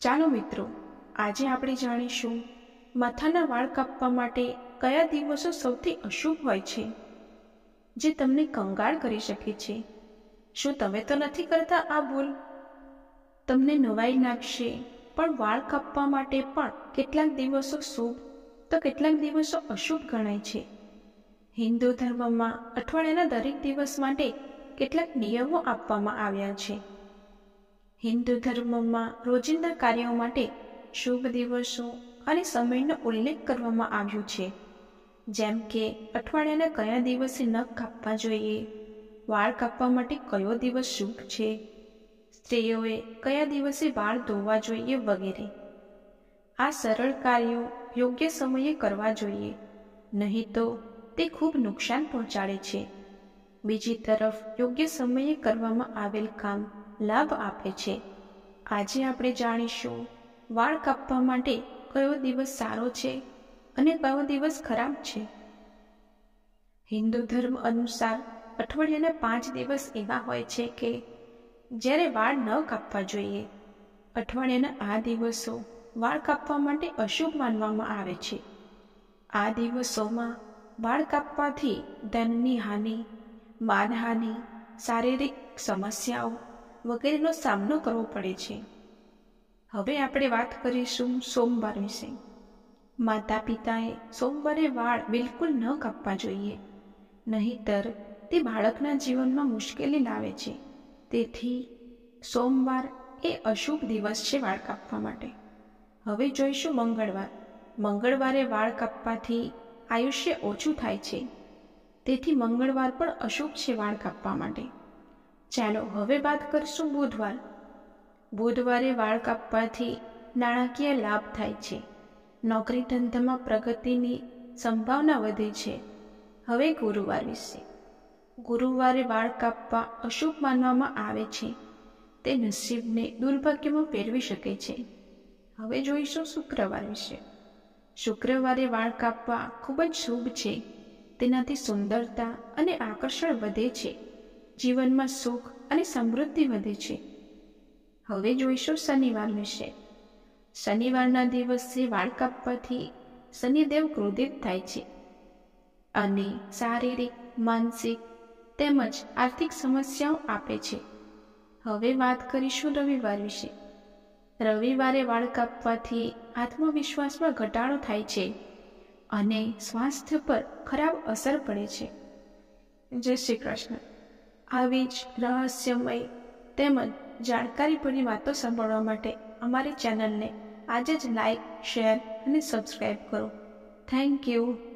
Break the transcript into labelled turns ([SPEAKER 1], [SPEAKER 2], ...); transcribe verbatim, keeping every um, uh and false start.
[SPEAKER 1] ચાલો મિત્રો, આજે આપણે જાણીશું માથાના વાળ કાપવા માટે કયા દિવસો સૌથી અશુભ હોય છે, જે તમને કંગાળ કરી શકે છે. શું તમે તો નથી કરતા આ ભૂલ? તમને નવાઈ લાગશે, પણ વાળ કાપવા માટે પણ કેટલાક દિવસો શુભ તો કેટલાક દિવસો અશુભ ગણાય છે. હિન્દુ ધર્મમાં અઠવાડિયાના દરેક દિવસ માટે કેટલાક નિયમો આપવામાં આવ્યા છે. હિન્દુ ધર્મમાં રોજિંદા કાર્યો માટે શુભ દિવસો અને સમયનો ઉલ્લેખ કરવામાં આવ્યો છે, જેમ કે અઠવાડિયાના કયા દિવસે નખ કાપવા જોઈએ, વાળ કાપવા માટે કયો દિવસ શુભ છે, સ્ત્રીઓએ કયા દિવસે વાળ ધોવા જોઈએ વગેરે. આ સરળ કાર્યો યોગ્ય સમયે કરવા જોઈએ, નહીં તો તે ખૂબ નુકસાન પહોંચાડે છે. બીજી તરફ યોગ્ય સમયે કરવામાં આવેલ કામ લાભ આપે છે. આજે આપણે જાણીશું વાળ કાપવા માટે કયો દિવસ સારો છે અને કયો દિવસ ખરાબ છે. હિન્દુ ધર્મ અનુસાર અઠવાડિયાના પાંચ દિવસ એવા હોય છે કે જ્યારે વાળ ન કાપવા જોઈએ. અઠવાડિયાના આ દિવસો વાળ કાપવા માટે અશુભ માનવામાં આવે છે. આ દિવસોમાં વાળ કાપવાથી ધનની હાનિ, માનહાનિ, શારીરિક સમસ્યાઓ વગેરેનો સામનો કરવો પડે છે. હવે આપણે વાત કરીશું સોમવાર વિશે. માતા પિતાએ સોમવારે વાળ બિલકુલ ન કાપવા જોઈએ, નહીંતર તે બાળકના જીવનમાં મુશ્કેલી લાવે છે. તેથી સોમવાર એ અશુભ દિવસ છે વાળ કાપવા માટે. હવે જોઈશું મંગળવાર. મંગળવારે વાળ કાપવાથી આયુષ્ય ઓછું થાય છે, તેથી મંગળવાર પણ અશુભ છે વાળ કાપવા માટે. ચાલો હવે વાત કરીશું બુધવાર. બુધવારે વાળ કાપવાથી નાણાકીય લાભ થાય છે, નોકરી ધંધામાં પ્રગતિની સંભાવના વધે છે. હવે ગુરુવાર વિશે. ગુરુવારે વાળ કાપવા અશુભ માનવામાં આવે છે. તે નસીબને દુર્ભાગ્યમાં ફેરવી શકે છે. હવે જોઈશું શુક્રવાર વિશે. શુક્રવારે વાળ કાપવા ખૂબ જ શુભ છે. તેનાથી સુંદરતા અને આકર્ષણ વધે છે. જીવનમાં સુખ અને સમૃદ્ધિ વધે છે. હવે જોઈશું શનિવાર વિશે. શનિવારના દિવસે વાળ કાપવાથી શનિદેવ ક્રોધિત થાય છે અને શારીરિક, માનસિક તેમજ આર્થિક સમસ્યાઓ આપે છે. હવે વાત કરીશું રવિવાર વિશે. રવિવારે વાળ કાપવાથી આત્મવિશ્વાસમાં ઘટાડો થાય છે અને સ્વાસ્થ્ય પર ખરાબ અસર પડે છે. જય શ્રી કૃષ્ણ. આવી જ રહસ્યમય તેમજ જાણકારીભરી વાતો સાંભળવા માટે અમારી ચેનલને આજે જ લાઈક, શેર અને સબસ્ક્રાઈબ કરો. Thank you.